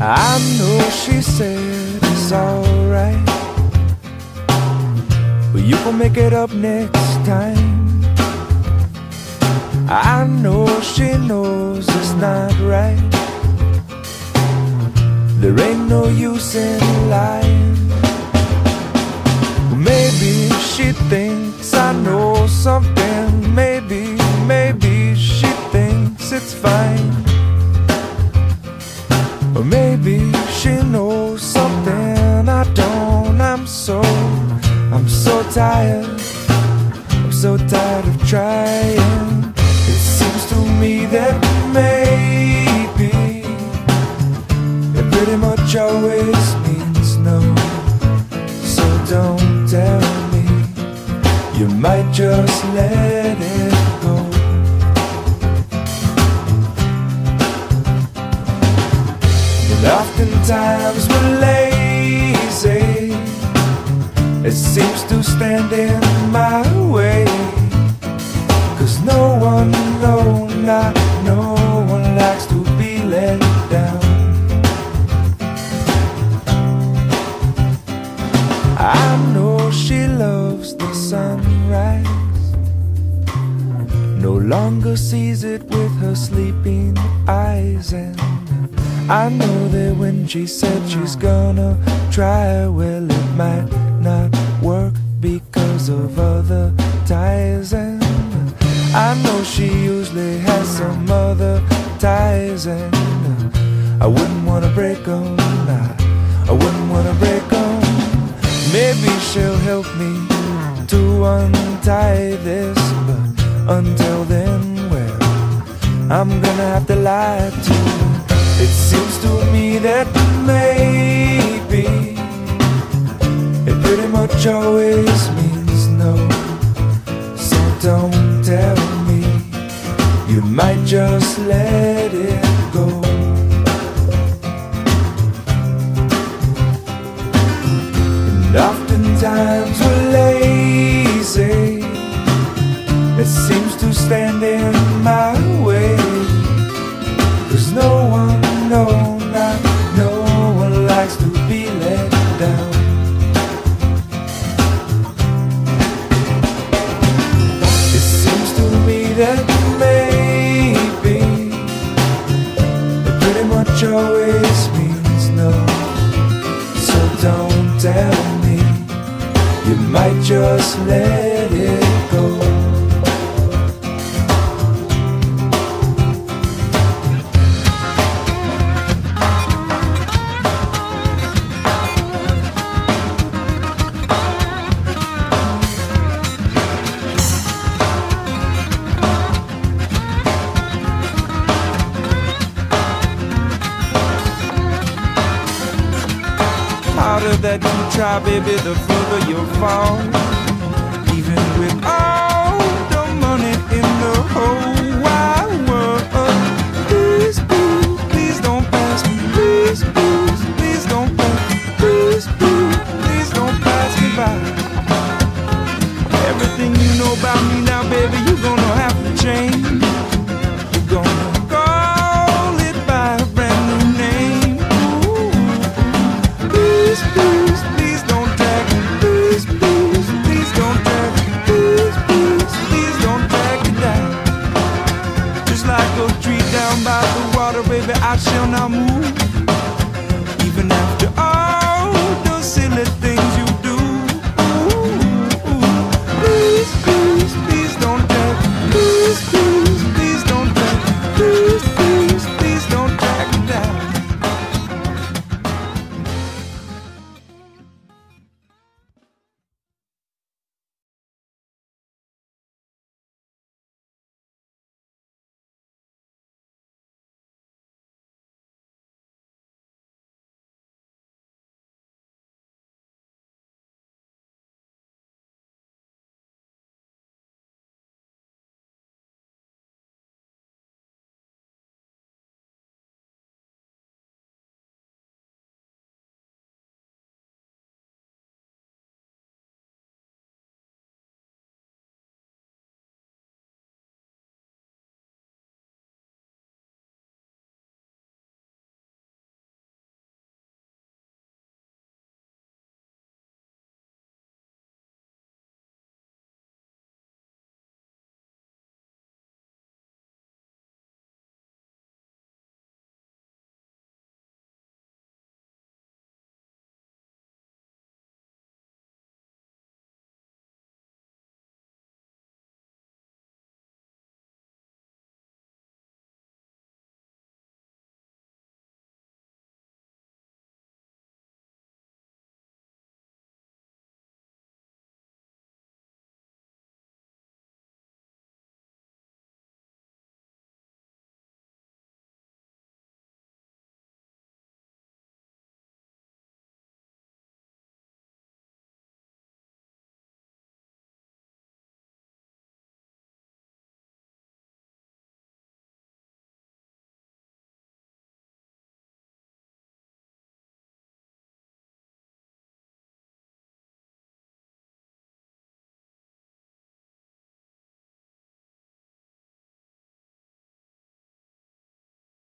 I know she said it's alright, but you gon' make it up next time. I know she knows it's not right. There ain't no use in lying. Maybe she thinks I know something. Maybe she thinks it's fine. Or maybe she knows something I don't. I'm so tired. I'm so tired of trying. It seems to me that maybe it pretty much always means no. So don't tell me, you might just let it go. And oftentimes we're lazy. It seems to stand in my way. 'Cause no one, not no one likes to be let down. I know she loves the sunrise, no longer sees it with her sleeping eyes. And I know that when she said she's gonna try, well, it might not work because of other ties. And I know she usually has some other ties, and I wouldn't wanna break them. I wouldn't wanna break them. Maybe she'll help me to untie this, but until then, well, I'm gonna have to lie to her. It seems to me that maybe it pretty much always means no. So don't tell me, you might just let it go. And oftentimes we're lazy. It seems to stand in my way. 'Cause no one, not no one likes to be let down. It seems to me that maybe it pretty much always means no. So don't tell me, you might just let it go. Harder that you try, baby, the further you'll fall. Even with all the money in the whole wide world. Please, please, please don't pass me. Please, please, please don't pass me. Please, please, please don't pass me by. Everything you know about me now, baby, you're gonna have to change. You're gonna call it by a brand new name. Please, please, please don't drag me. Please, please, please don't drag me. Please, please, please don't drag me down. Just like a tree down by the water, baby, I shall not move.